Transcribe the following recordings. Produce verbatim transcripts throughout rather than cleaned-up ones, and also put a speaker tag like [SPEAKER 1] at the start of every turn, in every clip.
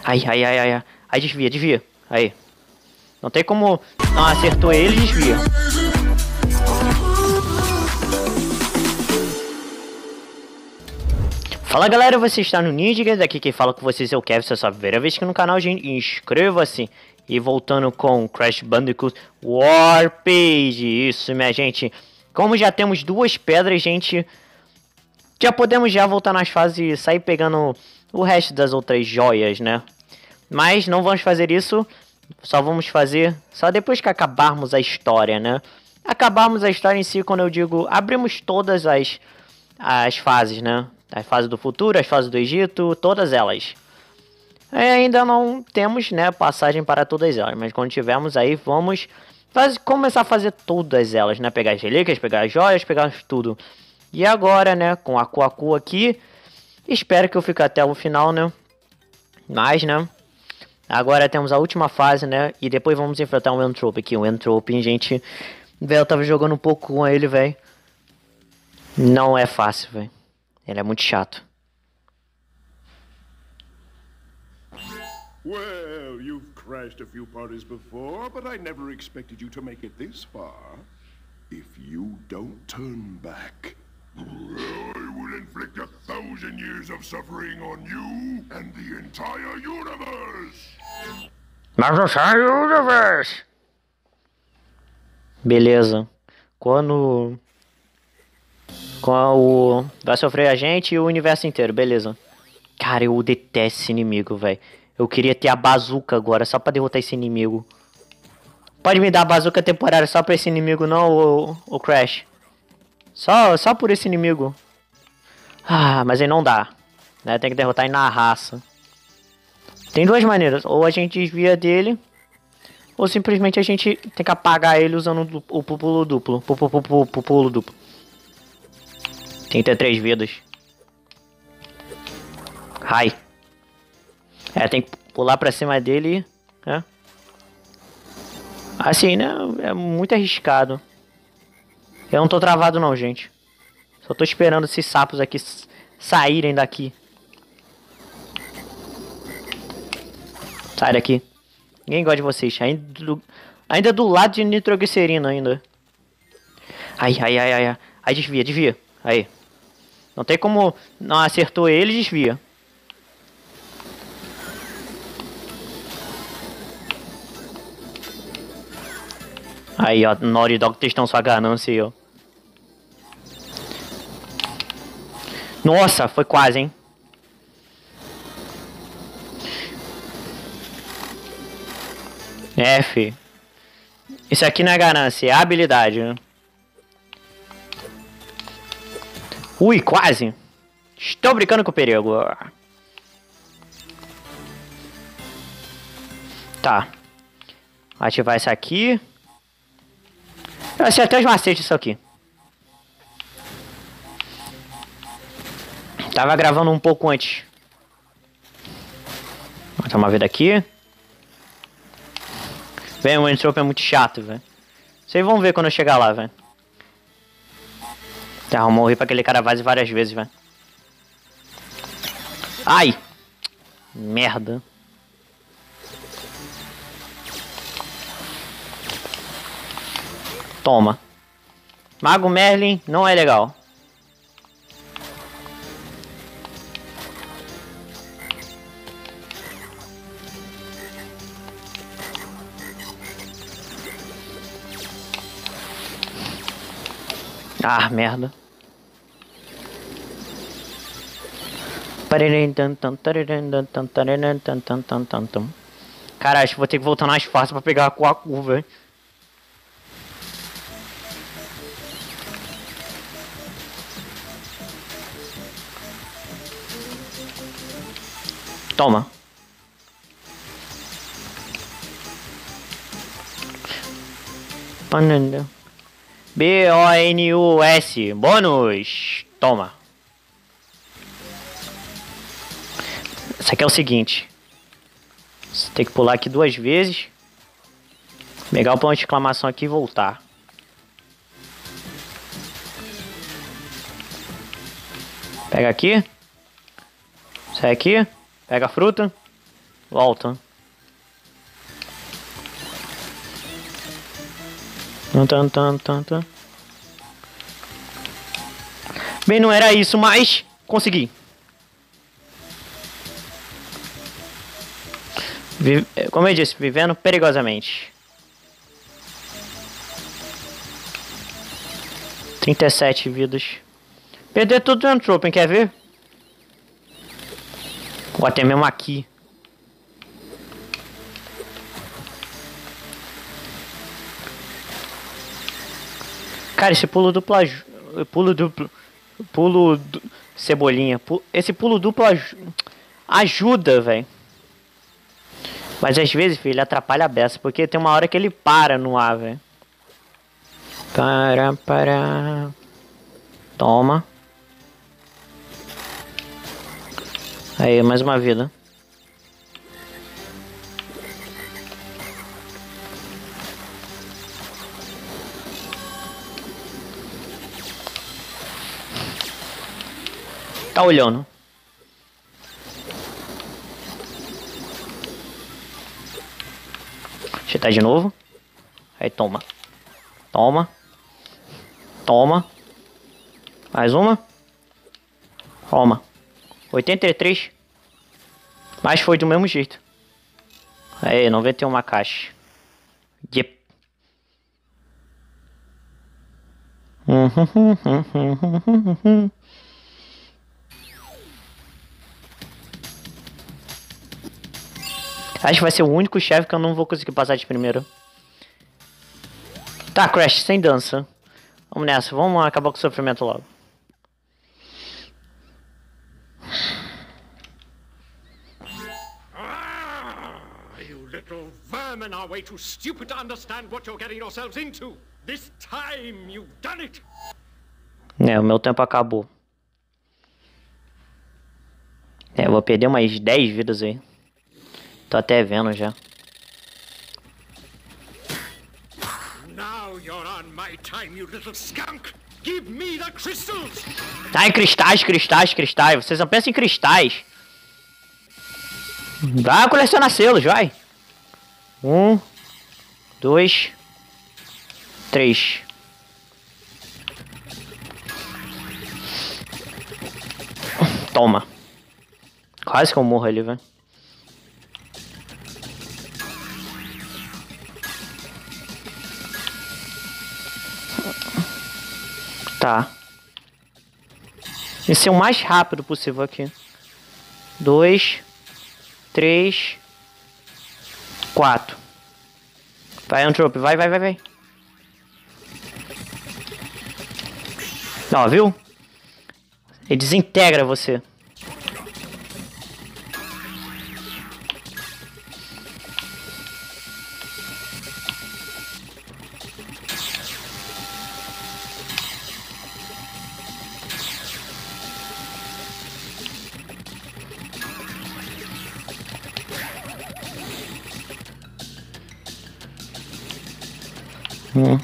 [SPEAKER 1] Ai, ai, ai, ai, ai. Aí desvia, desvia. Aí. Não tem como... Não, acertou ele e desvia. Fala galera, você está no Ninja, daqui quem fala com vocês é o Kevin, se é a sua primeira vez aqui no canal, gente, inscreva-se. E voltando com Crash Bandicoot Warpage, isso minha gente. Como já temos duas pedras, gente, já podemos já voltar nas fases e sair pegando o resto das outras joias, né? Mas não vamos fazer isso, só vamos fazer só depois que acabarmos a história, né? Acabarmos a história em si, quando eu digo, abrimos todas as, as fases, né? As fases do futuro, as fases do Egito, todas elas. É, ainda não temos, né, passagem para todas elas, mas quando tivermos aí, vamos faz, começar a fazer todas elas, né? Pegar as relíquias, pegar as joias, pegar tudo. E agora, né, com a Coacu aqui, espero que eu fique até o final, né? Mas, né, agora temos a última fase, né, e depois vamos enfrentar um Entrope aqui. O Entrope, gente, velho, eu tava jogando um pouco com ele, velho. Não é fácil, velho. Ele é muito chato.
[SPEAKER 2] Well, you've crashed a few parties before, but I never expected you to make it this far. If you don't turn back, I will inflict a thousand years of suffering on you and the entire universe.
[SPEAKER 1] Mas o universe. Beleza. Quando Quando vai sofrer a gente e o universo inteiro, beleza. Cara, eu detesto esse inimigo, velho. Eu queria ter a bazuca agora, só pra derrotar esse inimigo. Pode me dar a bazuca temporária só pra esse inimigo, não, o, o Crash? Só, só por esse inimigo. Ah, mas aí não dá. Né? Tem que derrotar ele na raça. Tem duas maneiras. Ou a gente desvia dele, ou simplesmente a gente tem que apagar ele usando o pulo duplo. Pulo duplo. Tem que ter três vidas. Ai. É, tem que pular pra cima dele, né? Assim, né? É muito arriscado. Eu não tô travado não, gente. Só tô esperando esses sapos aqui saírem daqui. Sai daqui. Ninguém gosta de vocês. Ainda do, ainda do lado de nitroglicerina ainda. Ai, ai, ai, ai. Aí desvia, desvia. Aí. Não tem como... Não acertou ele, desvia. Aí, ó. Naughty Dog testando sua ganância aí, ó. Nossa, foi quase, hein. F. Isso aqui não é ganância, é habilidade, né? Ui, quase. Estou brincando com o perigo. Tá. Ativar isso aqui. Eu sei até os macetes isso aqui. Tava gravando um pouco antes. Vou tomar uma vida aqui. Vem, o Entrope é muito chato, velho. Vocês vão ver quando eu chegar lá, velho. Tá, eu morri pra aquele cara vase várias vezes, velho. Ai! Merda. Toma. Mago Merlin não é legal. Ah, merda. Cara, acho que vou ter que voltar mais fácil pra pegar a Coacu, velho. Toma. Pananda. B O N U S. Bônus. Toma. Isso aqui é o seguinte. Você tem que pular aqui duas vezes. Pegar o ponto de exclamação aqui e voltar. Pega aqui. Sai aqui. Pega a fruta. Volta. Tan, tan, tan, tan. Bem, não era isso, mas consegui. Vive... Como eu disse, vivendo perigosamente. trinta e sete vidas. Perder tudo no Entropy, quer ver? Ou até mesmo aqui. Cara, esse pulo duplo... Pulo duplo... Pulo... Du... Cebolinha. Pulo... Esse pulo duplo aj... ajuda, velho. Mas às vezes, filho, ele atrapalha a beça. Porque tem uma hora que ele para no ar, velho. Para, para... Toma. Aí, mais uma vida. Tá olhando. Deixa eu tá de novo. Aí, toma. Toma. Toma. Mais uma. Toma. oitenta e três. Mas foi do mesmo jeito. Aí, noventa e uma caixa. Yep. Acho que vai ser o único chefe que eu não vou conseguir passar de primeiro. Tá, Crash, sem dança. Vamos nessa, vamos acabar com o sofrimento logo.
[SPEAKER 3] Ah, you little vermin are way too stupid to understand what you're getting yourselves into. This time you've done it.
[SPEAKER 1] É, o meu tempo acabou. É, eu vou perder umas dez vidas aí. Tô até vendo já.
[SPEAKER 3] Now you're on my time, you little skunk. Give me the crystals.
[SPEAKER 1] Ai, cristais, cristais, cristais. Vocês não pensam em cristais. Vai colecionar selos, vai. Um, dois, três. Toma. Quase que eu morro ali, velho. Tá. Esse é o mais rápido possível aqui. Dois. Três. Quatro. Vai, Entropy. Vai, vai, vai, vai. Ó, viu? Ele desintegra você. Hum.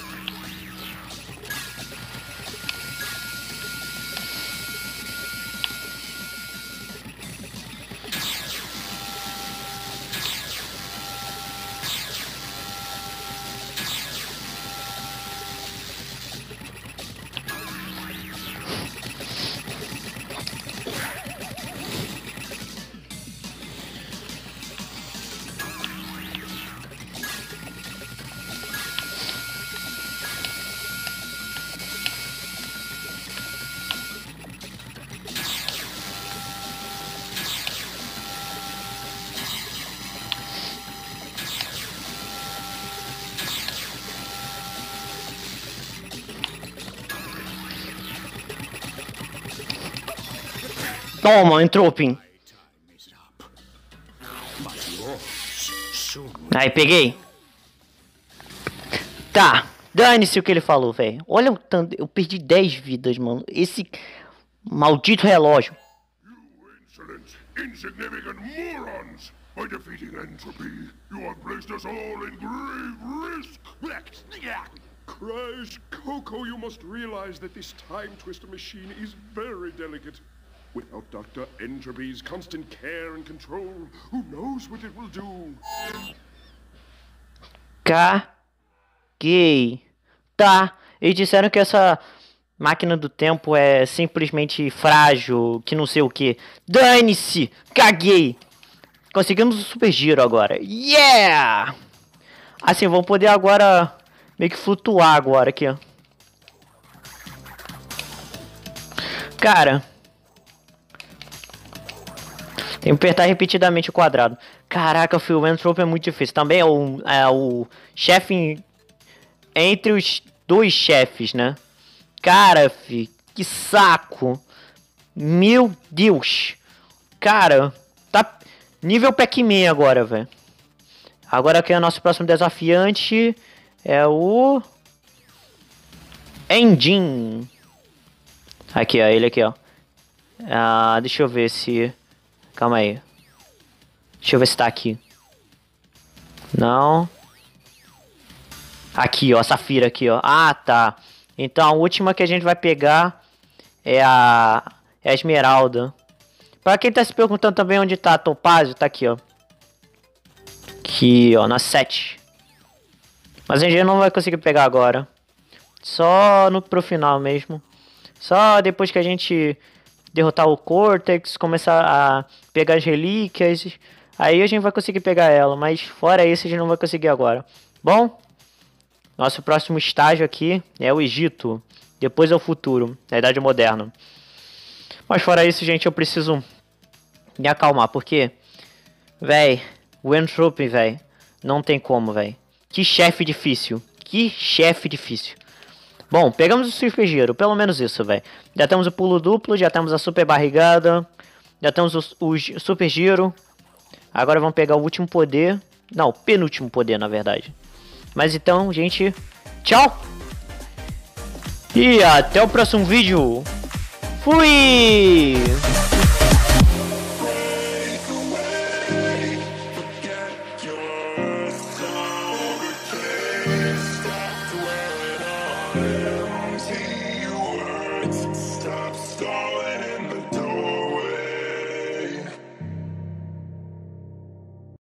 [SPEAKER 1] Toma, Entropy. Aí, peguei. Tá, dane-se o que ele falou, velho. Olha o tanto. Eu perdi dez vidas, mano. Esse maldito relógio.
[SPEAKER 2] Insignificant morons! By defeating Entropy, you have placed us all in grave risk!
[SPEAKER 4] Crash, Coco, you must realize that this time twister machine is very delicate.
[SPEAKER 2] Without doutor Entropy's constant care and control, who knows what it will do?
[SPEAKER 1] Caguei. Tá, eles disseram que essa máquina do tempo é simplesmente frágil, que não sei o que. Dane-se! Caguei! Conseguimos o super giro agora. Yeah! Assim, vamos poder agora meio que flutuar agora aqui, ó. Cara, tem que apertar repetidamente o quadrado. Caraca, filho, o Entrope é muito difícil. Também é o, é o chefe entre os dois chefes, né? Cara, fi, que saco. Meu Deus. Cara, tá nível Pac-Man agora, velho. Agora aqui é o nosso próximo desafiante. É o Engine. Aqui, ó, ele aqui, ó. Ah, deixa eu ver se... Calma aí. Deixa eu ver se tá aqui. Não. Aqui, ó, a Safira aqui, ó. Ah, tá. Então a última que a gente vai pegar é a, é a Esmeralda. Pra quem tá se perguntando também onde tá a Topázio, tá aqui, ó. Aqui, ó, na sete. Mas a gente não vai conseguir pegar agora. Só no, pro final mesmo. Só depois que a gente derrotar o Cortex, começar a pegar as relíquias, aí a gente vai conseguir pegar ela. Mas fora isso a gente não vai conseguir agora. Bom, nosso próximo estágio aqui é o Egito. Depois é o futuro, a Idade Moderna. Mas fora isso, gente, eu preciso me acalmar. Porque, véi, o Entrope, véi, não tem como, véi. Que chefe difícil. Que chefe difícil. Bom, pegamos o super giro, pelo menos isso, velho. Já temos o pulo duplo, já temos a super barrigada, já temos o, o super giro. Agora vamos pegar o último poder. Não, o penúltimo poder, na verdade. Mas então, gente, tchau! E até o próximo vídeo. Fui!